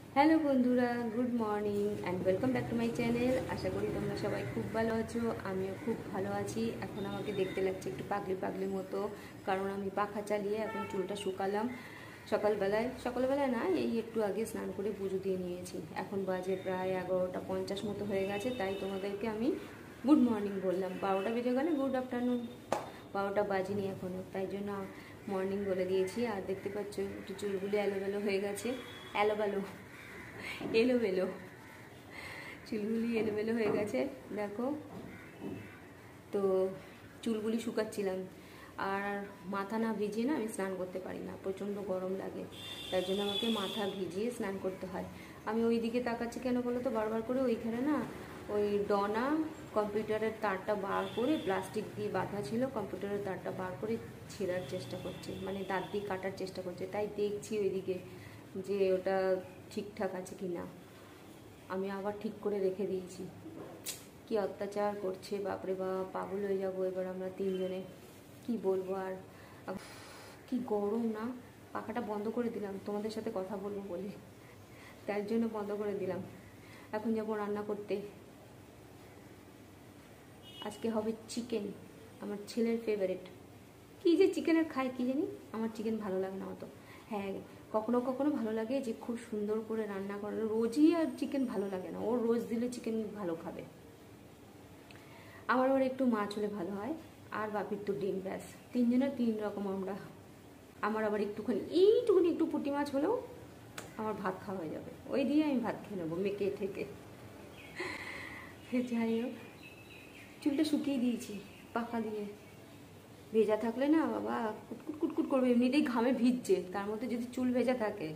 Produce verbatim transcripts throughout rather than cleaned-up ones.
Hello বন্ধুরা, good morning and welcome back to my channel. আশা করি তোমরা সবাই খুব ভালো আছো, আমিও খুব ভালো আছি। এখন আমাকে দেখতে লাগছে একটু পাগলি পাগলি মতো, কারণ আমি পাখা চালিয়ে এখন চুলটা শুকালাম। সকালবেলায় সকালবেলায় না, এই একটু আগে স্নান করে পুজো দিয়ে নিয়েছি। এখন বাজে প্রায় এগারোটা পঞ্চাশ মতো হয়ে গেছে, তাই তোমাদেরকে আমি গুড মর্নিং বললাম। বারোটা বেজে গেলে গুড আফটারনুন, বারোটা বাজিনি এখনও, তাই জন্য মর্নিং বলে দিয়েছি। আর দেখতে পাচ্ছ একটু চুলগুলো এলোবেলো হয়ে গেছে, এলোবেলো এলোমেলো চুলগুলি এলোমেলো হয়ে গেছে দেখো। তো চুলগুলি শুকাচ্ছিলাম, আর মাথা না ভিজিয়ে না আমি স্নান করতে পারি না, প্রচণ্ড গরম লাগে, তার জন্য আমাকে মাথা ভিজিয়ে স্নান করতে হয়। আমি ওই দিকে তাকাচ্ছি কেন বলো তো, বারবার করে ওইখানে না ওই ডনা কম্পিউটারের তারটা বার করে, প্লাস্টিক দিয়ে বাঁধা ছিল, কম্পিউটারের তারটা বার করে ছেঁড়ার চেষ্টা করছে, মানে দাঁত দিয়ে কাটার চেষ্টা করছে। তাই দেখছি ওইদিকে যে ওটা ঠিকঠাক আছে কি না। আমি আবার ঠিক করে রেখে দিয়েছি। কি অত্যাচার করছে বাপরে বাপ, পাগল হয়ে যাবো এবার আমরা তিনজনে। কি বলবো আর, কি গরম না। পাখাটা বন্ধ করে দিলাম তোমাদের সাথে কথা বলবো বলে, তার জন্য বন্ধ করে দিলাম। এখন যাবো রান্না করতে। আজকে হবে চিকেন, আমার ছেলের ফেভারিট। কী যে চিকেনের খায় কি জানি, আমার চিকেন ভালো লাগে না অত। হ্যাঁ, কখনো কখনো ভালো লাগে যে খুব সুন্দর করে রান্না করে, রোজই আর চিকেন ভালো লাগে না। ওর রোজ দিলে চিকেন ভালো খাবে। আমার আবার একটু মাছ হলে ভালো হয়, আর বাপির তো ডিম, ব্যাস। তিনজনের তিন রকম আমরা। আমার আবার একটুখানি এইটুকুনি একটু পুঁটি মাছ হলেও আমার ভাত খাওয়া হয়ে যাবে, ওই দিয়ে আমি ভাত খেয়ে নেবো মেখে ঠেকে। যাই হোক, চুলটা শুকিয়ে দিয়েছি পাখা দিয়ে। ভেজা থাকলে না বাবা কুটকুট কুটকুট করবে, এমনিতেই ঘামে ভিজছে, তার মধ্যে যদি চুল ভেজা থাকে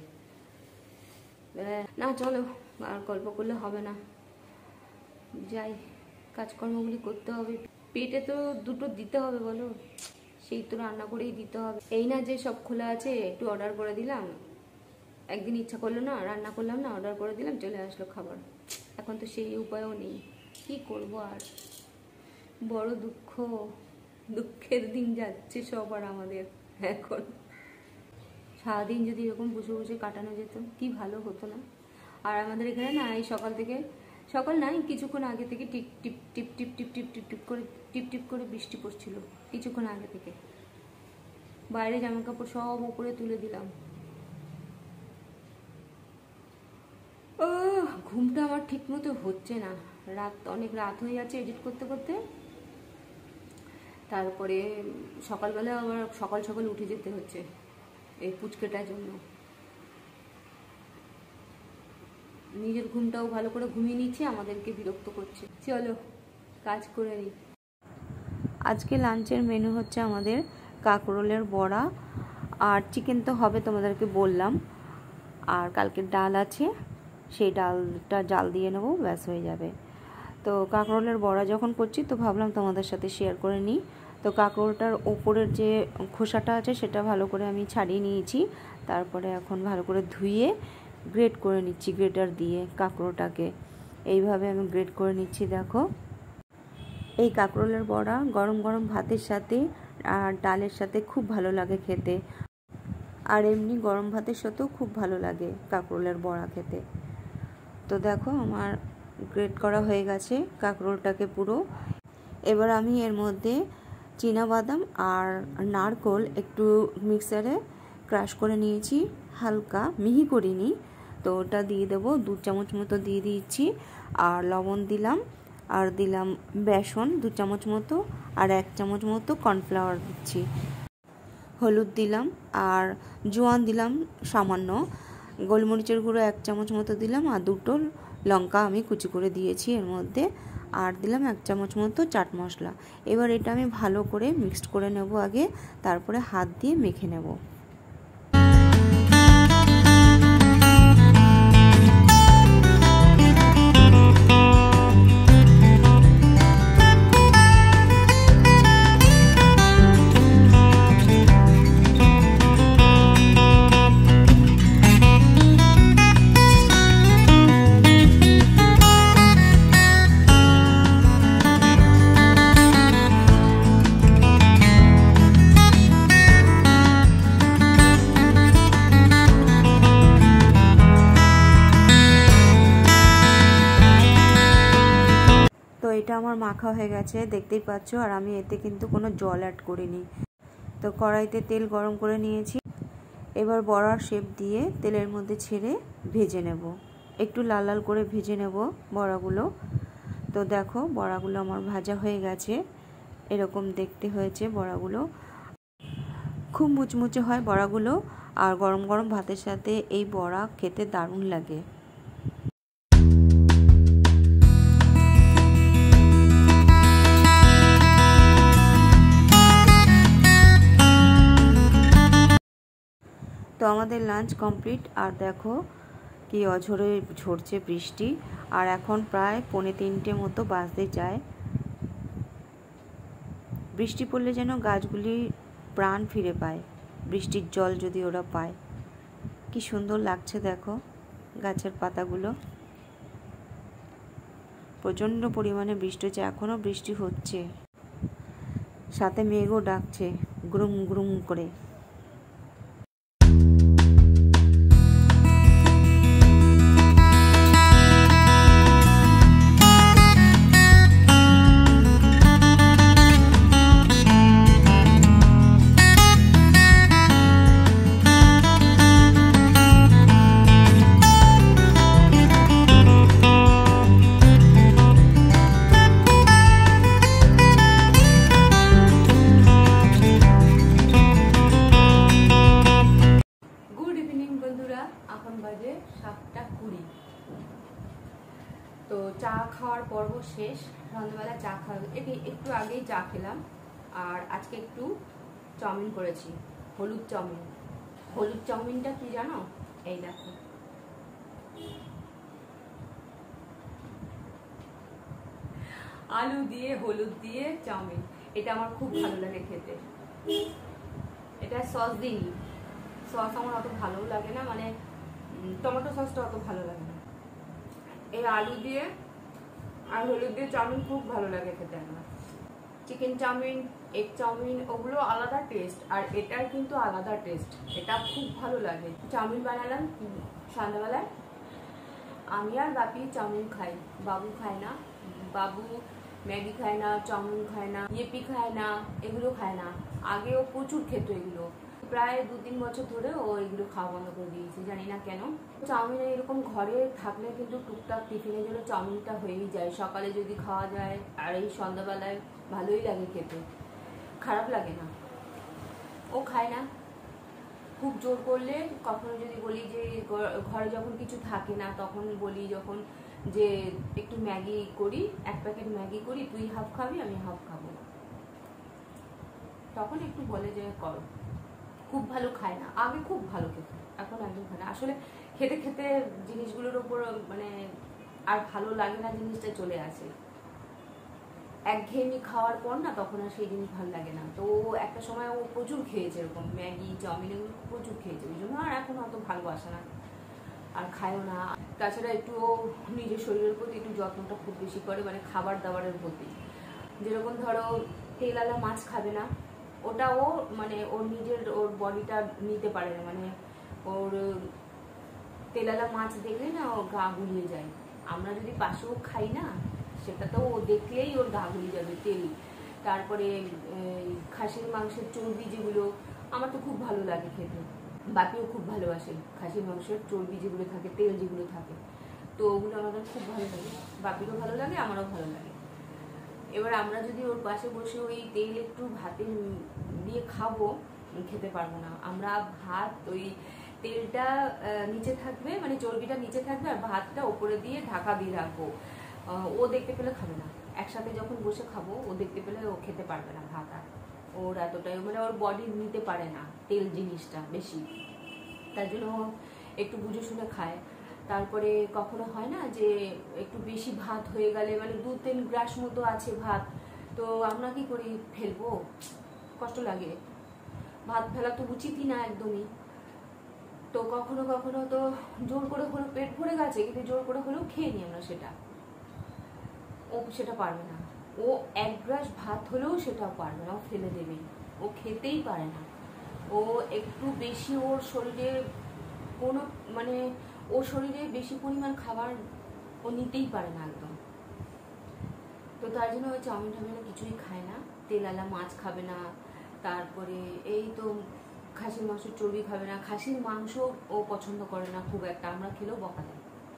না। চলো আর গল্প করলে হবে না, যাই, কাজকর্মগুলি করতে হবে। পেটে তো দুটো দিতে হবে বলো, সেই তো রান্না করেই দিতে হবে। এই না যে সব খোলা আছে, একটু অর্ডার করে দিলাম, একদিন ইচ্ছা করলো না, রান্না করলাম না, অর্ডার করে দিলাম, চলে আসলো খাবার। এখন তো সেই উপায়ও নেই, কি করবো আর। বড় দুঃখ, দুঃখের দিন যাচ্ছে সবার আমাদের এখন। সারাদিন যদি এরকম বসে বসে কাটানো যেত কি ভালো হতো না। আর আমাদের এখানে না এই সকাল থেকে, সকাল নাই কিছুক্ষণ আগে থেকে টিপ টিপ টিপ টিপ টিপ টিপ টিপ টিপ করে টিপ টিপ করে বৃষ্টি পড়ছিল কিছুক্ষণ আগে থেকে। বাইরে জামা কাপড় সব উপরে তুলে দিলাম। ও, ঘুমটা আমার ঠিক মতো হচ্ছে না, রাত অনেক রাত হয়ে যাচ্ছে এডিট করতে করতে। তারপরে সকালবেলা আবার সকাল সকাল উঠে যেতে হচ্ছে এই পুচকেটার জন্য। নিজের ঘুমটাও ভালো করে ঘুমিয়ে নিচ্ছে, আমাদেরকে বিরক্ত করছে। চলো কাজ করে নিই। আজকে লাঞ্চের মেনু হচ্ছে আমাদের কাঁকরোলের বড়া আর চিকেন তো হবে তোমাদেরকে বললাম, আর কালকের ডাল আছে, সেই ডালটা জাল দিয়ে নেবো, ব্যাস হয়ে যাবে। তো কাঁকরোলের বড়া যখন করছি তো ভাবলাম তোমাদের সাথে শেয়ার করে নিই। তো কাঁকরোলটার ওপরের যে খোসাটা আছে সেটা ভালো করে আমি ছাড়িয়ে নিয়েছি, তারপরে এখন ভালো করে ধুয়ে গ্রেট করে নিচ্ছি গ্রেটার দিয়ে কাঁকরোলটাকে। এইভাবে আমি গ্রেট করে নিচ্ছি দেখো। এই কাঁকরোলের বড়া গরম গরম ভাতের সাথে আর ডালের সাথে খুব ভালো লাগে খেতে, আর এমনি গরম ভাতের সাথেও খুব ভালো লাগে কাঁকরোলের বড়া খেতে। তো দেখো আমার গ্রেট করা হয়ে গেছে কাঁকরোলটাকে পুরো। এবার আমি এর মধ্যে চীনাবাদাম আর নারকোল একটু মিক্সারে ক্রাশ করে নিয়েছি, হালকা মিহি করিনি, তো ওটা দিয়ে দেবো, দু চামচ মতো দিয়ে দিচ্ছি। আর লবণ দিলাম, আর দিলাম বেসন দু চামচ মতো, আর এক চামচ মতো কর্নফ্লাওয়ার দিচ্ছি, হলুদ দিলাম, আর জোয়ান দিলাম সামান্য, গোলমরিচের গুঁড়ো এক চামচ মতো দিলাম, আর দুটো লঙ্কা আমি কুচি করে দিয়েছি এর মধ্যে, আর দিলাম এক চামচ মতো চাট মশলা। এবার এটা আমি ভালো করে মিক্সড করে নেব আগে, তারপরে হাত দিয়ে মেখে নেব। এটা আমার মাখা হয়ে গেছে দেখতেই পাচ্ছ, আর আমি এতে কিন্তু কোনো জল অ্যাড করিনি। তো কড়াইতে তেল গরম করে নিয়েছি, এবার বড়ার শেপ দিয়ে তেলের মধ্যে ছেড়ে ভেজে নেব, একটু লাল লাল করে ভেজে নেব বড়াগুলো। তো দেখো বড়াগুলো আমার ভাজা হয়ে গেছে, এরকম দেখতে হয়েছে বড়াগুলো, খুব মুচমুচে হয় বড়াগুলো, আর গরম গরম ভাতের সাথে এই বড়া খেতে দারুণ লাগে। তো আমাদের লাঞ্চ কমপ্লিট, আর দেখো কি অঝরে ঝরছে বৃষ্টি, আর এখন প্রায় পৌনে তিনটে মতো বাজতে যায়। বৃষ্টি পড়লে যেন গাছগুলি প্রাণ ফিরে পায়, বৃষ্টির জল যদি ওরা পায়। কি সুন্দর লাগছে দেখো গাছের পাতাগুলো। প্রচণ্ড পরিমাণে বৃষ্টি হচ্ছে, এখনও বৃষ্টি হচ্ছে, সাথে মেঘও ডাকছে গুরুম গুরুম করে। এখন বাজে সাতটা কুড়ি। তো চা খাওয়ার পর্ব শেষ, সন্ধ্যাবেলা চা খাওয়া একটু আগেই চা খেলাম, আর আজকে একটু চাউমিন করেছি, হলুদ চাউমিন। হলুদ চাউমিনটা কি জানো? এই দেখো, আলু দিয়ে হলুদ দিয়ে চাউমিন, এটা আমার খুব ভালো লাগে খেতে। এটা সস দিইনি, সস আমার অত ভালোও লাগে না, মানে টমেটো সসটা অত ভালো লাগে না। এই আলু দিয়ে আর হলুদ দিয়ে চাউমিন খুব ভালো লাগে খেতে আমার। চিকেন চাউমিন, এগ চাউমিন ওগুলো আলাদা টেস্ট, আর এটার কিন্তু আলাদা টেস্ট, এটা খুব ভালো লাগে। চাউমিন বানালাম সন্ধ্যাবেলায়, আমি আর বাপি চাউমিন খাই, বাবু খায় না। বাবু ম্যাগি খায় না, চাউমিন খায় না, ইয়েপি খায় না, এগুলো খায় না। আগে ও প্রচুর খেত এগুলো, প্রায় দু তিন বছর ধরে ও এগুলো খাওয়া বন্ধ করে দিয়েছে, জানি না কেন। চাউমিন এরকম ঘরে থাকলে কিন্তু টুকটাক টিফিনের জন্য চাউমিনটা হয়েই যায়, সকালে যদি খাওয়া যায়, আর এই সন্ধ্যাবেলায় ভালোই লাগে খেতে, খারাপ লাগে না। ও খায় না, খুব জোর করলে কখনো যদি বলি যে ঘরে যখন কিছু থাকে না তখন বলি যখন যে একটু ম্যাগি করি, এক প্যাকেট ম্যাগি করি, তুই হাফ খাবি আমি হাফ খাবো, তখন একটু বলে যে করো। খুব ভালো খায় না, আগে খুব ভালো খেত, এখন একদম খায় না। আসলে খেতে খেতে জিনিসগুলোর ওপর মানে আর ভালো লাগে না, জিনিসটা চলে আসে। একঘেয়েমি খাওয়ার পর না তখন আর সেই জিনিস ভালো লাগে না। তো একটা সময় ও প্রচুর খেয়েছে এরকম ম্যাগি চাউমিন, এগুলো প্রচুর খেয়েছে, ওই জন্য আর এখন অত ভালোবাসে না, আর খায়ও না। তাছাড়া একটু ও নিজের শরীরের প্রতি একটু যত্নটা খুব বেশি করে, মানে খাবার দাবারের প্রতি। যেরকম ধরো তেলালা মাছ খাবে না, ওটা ও মানে ওর নিজের ওর বডিটা নিতে পারে না, মানে ওর তেলালা মাছ দেখলে না ও গা গুলিয়ে যায়। আমরা যদি পাশেও খাই না, সেটা তো ও দেখলেই ওর গা গুলিয়ে যাবে তেল। তারপরে খাসির মাংসের চর্বি যেগুলো আমার তো খুব ভালো লাগে খেতে, বাপিও খুব ভালোবাসে খাসির মাংসের চর্বি যেগুলো থাকে, তেল যেগুলো থাকে, তো ওগুলো আমাদের খুব ভালো লাগে, বাপিরও ভালো লাগে, আমারও ভালো লাগে। এবার আমরা যদি ওর পাশে বসে ওই তেল একটু ভাতে দিয়ে খাবো, খেতে পারবো না। আমরা ভাত ওই তেলটা নিচে থাকবে, মানে চর্বিটা নিচে থাকবে, আর ভাতটা ওপরে দিয়ে ঢাকা দিয়ে রাখবো, ও দেখতে পেলে খাবে না। একসাথে যখন বসে খাবো ও দেখতে পেলে ও খেতে পারবে না ভাত, আর ওর এতটাই মানে ওর বডি নিতে পারে না তেল জিনিসটা বেশি, তার জন্য একটু বুঝে শুনে খায়। তারপরে কখনো হয় না যে একটু বেশি ভাত হয়ে গেলে, মানে দু তিন গ্রাস মতো আছে ভাত, তো আমরা কি করি, ফেলবো, কষ্ট লাগে, ভাত ফেলা তো উচিতই না একদমই। তো কখনো কখনো তো জোর করে হলেও পেট ভরে গেছে, কিন্তু জোর করে হলেও খেয়ে নিই আমরা সেটা, ও সেটা পারবে না। ও এক গ্রাস ভাত হলেও সেটা পারবে না, ও ফেলে দেবে, ও খেতেই পারে না। ও একটু বেশি ওর শরীরে কোনো মানে ওর শরীরে বেশি পরিমাণ খাবার ও নিতেই পারে না একদম। তো তার জন্য ওই চাউমিন টাউমিন কিছুই খায় না, তেলালা মাছ খাবে না, তারপরে এই তো খাসির মাংস চর্বি খাবে না, খাসির মাংস ও পছন্দ করে না খুব একটা, আমরা খেলেও বকা দেয়।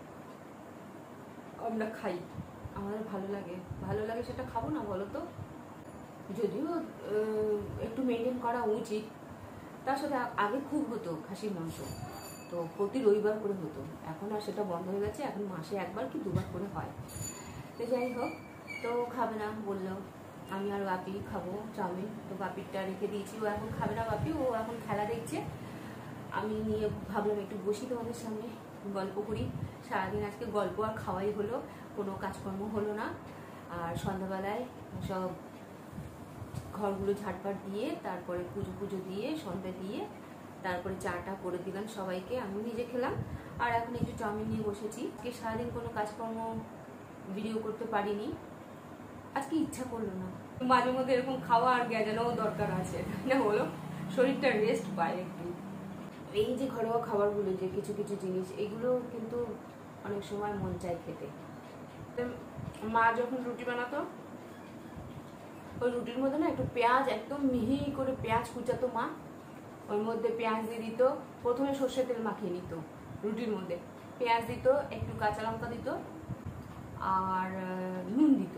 আমরা খাই, আমাদের ভালো লাগে, ভালো লাগে সেটা খাবো না বলো তো? যদিও একটু মেনটেন করা উচিত। তার সাথে আগে খুব হতো খাসির মাংস, তো প্রতি রবিবার করে হতো, এখন আর সেটা বন্ধ হয়ে গেছে, এখন মাসে একবার কি দুবার করে হয়। তো যাই হোক, তো খাবে না বললো, আমি আর বাপি খাবো চাউমিন। তো বাপিরটা রেখে দিয়েছি, ও এখন খাবে না, বাপি ও এখন খেলা দেখছে। আমি নিয়ে ভাবলাম একটু বসি তোমাদের সামনে, গল্প করি। সারাদিন আজকে গল্প আর খাওয়াই হলো, কোনো কাজকর্ম হলো না। আর সন্ধ্যাবেলায় সব ঘরগুলো ঝাড়পাট দিয়ে, তারপরে পুজো পুজো দিয়ে, সন্ধ্যা দিয়ে, তারপরে চাটা করে দিলাম সবাইকে, আমি নিজে খেলাম। আর এখন একটু চাউমিন নিয়ে বসেছি। আজকে সারাদিন কোনো কাজকর্ম ভিডিও করতে পারিনি, আজকে ইচ্ছা করলো না। মাঝে মধ্যে এরকম খাওয়া আর গেজানোও দরকার আছে, না বলো? শরীরটা রেস্ট পায় একটু। এই যে ঘরোয়া খাবারগুলো, যে কিছু কিছু জিনিস, এগুলো কিন্তু অনেক সময় মন চায় খেতে। মা যখন রুটি বানাতো, ওই রুটির মধ্যে না একটু পেঁয়াজ, একদম মিহি করে পেঁয়াজ কুচাতো মা, ওর মধ্যে পেঁয়াজ দিয়ে দিত। প্রথমে সর্ষের তেল মাখিয়ে নিত রুটির মধ্যে, পেঁয়াজ দিত, একটু কাঁচা লঙ্কা দিত, আর নুন দিত।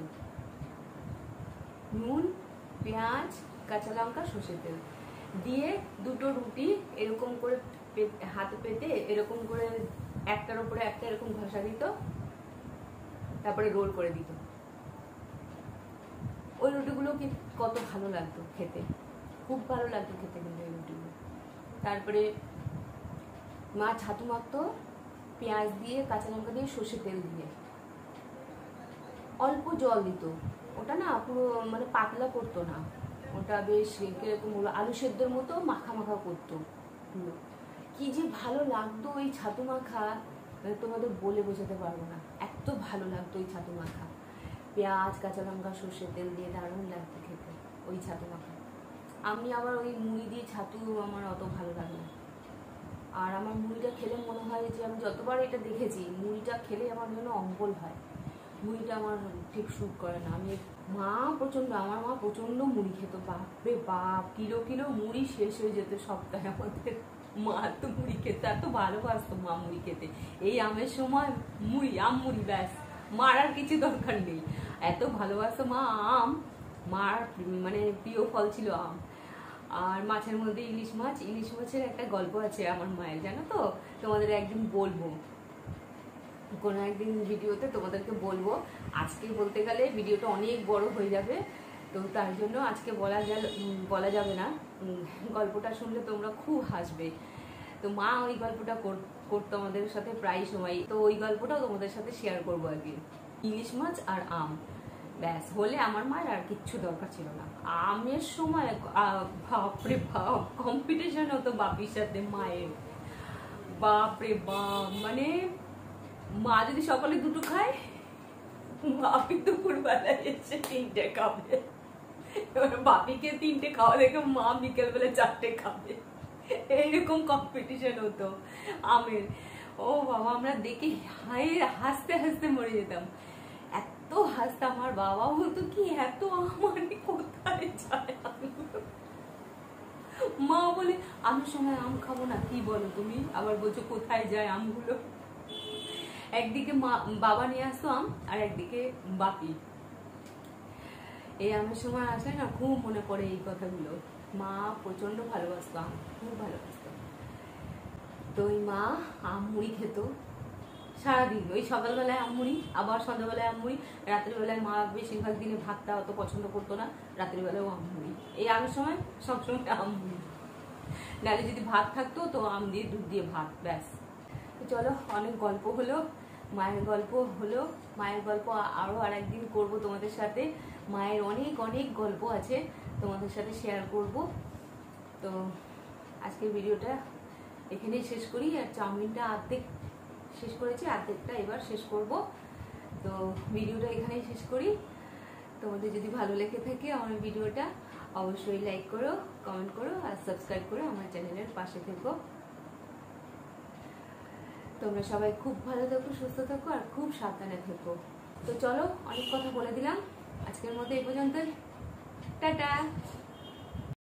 নুন, পেঁয়াজ, কাঁচা লঙ্কা, সর্ষের তেল দিয়ে দুটো রুটি এরকম করে হাতে পেতে এরকম করে একটার উপরে একটা এরকম ঘষা দিত, তারপরে রোল করে দিত। ওই রুটিগুলো কি কত ভালো লাগতো খেতে, খুব ভালো লাগতো খেতে কিন্তু ওই রুটিগুলো। তারপরে মা ছাতু মাখতো পেঁয়াজ দিয়ে, কাঁচা লঙ্কা দিয়ে, সর্ষের তেল দিয়ে, অল্প জল দিত। ওটা না পুরো মানে পাতলা করতো না, ওটা বেশ কিরকম হলো আলু সেদ্ধর মতো মাখা মাখা করতো। কি যে ভালো লাগতো ওই ছাতু মাখা, তোমাদের বলে বোঝাতে পারবো না, এত ভালো লাগতো ওই ছাতু মাখা। পেঁয়াজ, কাঁচা লঙ্কা, সর্ষের তেল দিয়ে দারুণ লাগতো খেতে ওই ছাতু মাখা। আমি আবার ওই মুড়ি দিয়ে ছাতু আমার অত ভালো লাগে না। আর আমার মুড়িটা খেলে মনে হয় যে, আমি যতবার এটা দেখেছি, মুড়িটা খেলে আমার যেন অম্বল হয়, মুড়িটা আমার ঠিক স্যুট করে না। আমি মা প্রচণ্ড, আমার মা প্রচণ্ড মুড়ি খেত, বাপরে বাপ, কিলো কিলো মুড়ি শেষ হয়ে যেত সপ্তাহে আমাদের। মা তো মুড়ি খেতে এত ভালোবাসতো, মা মুড়ি খেতে। এই আমের সময় মুড়ি, আম মুড়ি, ব্যাস, মার আর কিছু দরকার নেই, এত ভালোবাসতো মা আম। মার মানে প্রিয় ফল ছিল আম। আর মাছের মধ্যে ইলিশ মাছ, ইলিশ মাছের একটা গল্প আছে আমার মায়ের, জানো তো? তোমাদের একদিন বলবো, কোনো একদিন ভিডিওতে তোমাদেরকে বলবো। আজকে বলতে গেলে ভিডিওটা অনেক বড় হয়ে যাবে, তো তার জন্য আজকে বলা গেল বলা যাবে না। গল্পটা শুনলে তোমরা খুব হাসবে। তো মা ওই গল্পটা করতো আমাদের সাথে প্রায় সময়, তো ওই গল্পটাও তোমাদের সাথে শেয়ার করবো একদিন। ইলিশ মাছ আর আম, ব্যাস হলে আমার মায়ের আর কিচ্ছু দরকার ছিল না। আমের সময় বাপরে বাপ, কম্পিটিশন হতো বাপির সাথে মায়ের, বাপরে বাপ। মানে মা যদি সকালে দুটো খায়, বাপি দুপুর বেলায় এসে তিনটে খাবে, এবার বাপিকে তিনটে খাওয়া দেখে মা বিকেল বেলা চারটে খাবে, এইরকম কম্পিটিশন হতো আমের। ও বাবা, আমরা দেখে হায় হাসতে হাসতে মরে যেতাম, এত হাসতাম। আমার বাবা বলতো কি এত আমার কোথায় যায়, মা বলে আমের সময় আম খাবো না, কি বলো তুমি, আবার বলছো কোথায় যায় আমগুলো। একদিকে মা বাবা নিয়ে আসতো আম, আর একদিকে বাপি। এই আমের সময় আসলে না খুব মনে পড়ে এই কথাগুলো। মা প্রচন্ড ভালোবাসতো আম, খুব ভালোবাসতো। তো ওই মা আম মুড়ি খেত সারাদিন, ওই সকালবেলায় আম মুড়ি, আবার সন্ধ্যাবেলায় আম মুড়ি, রাত্রিবেলায় মা বেশিরভাগ দিনে ভাতটা অত পছন্দ করতো না, রাত্রিবেলাও আম মুড়ি। এই আমের সময় সবসময় আম মুড়ি, নাহলে যদি ভাত থাকতো তো আম দিয়ে দুধ দিয়ে ভাত, ব্যাস। চলো, অনেক গল্প হলো, মায়ের গল্প হলো, মায়ের গল্প আরো আর একদিন করবো তোমাদের সাথে। মায়ের অনেক অনেক গল্প আছে, তোমাদের সাথে শেয়ার করব। তো আজকের ভিডিওটা এখানেই শেষ করি। আর চাউমিনটা অর্ধেক শেষ করেছি, অর্ধেকটা এবার শেষ করব। তো ভিডিওটা এখানেই শেষ করি। তোমাদের যদি ভালো লেগে থাকে আমার ভিডিওটা, অবশ্যই লাইক করো, কমেন্ট করো, আর সাবস্ক্রাইব করো, আমার চ্যানেলের পাশে থেকো। তোমরা সবাই খুব ভালো থাকো, সুস্থ থাকো, আর খুব সাবধানে থেকো। তো চলো, অনেক কথা বলে দিলাম, আজকের মতো এই পর্যন্ত, টাটা।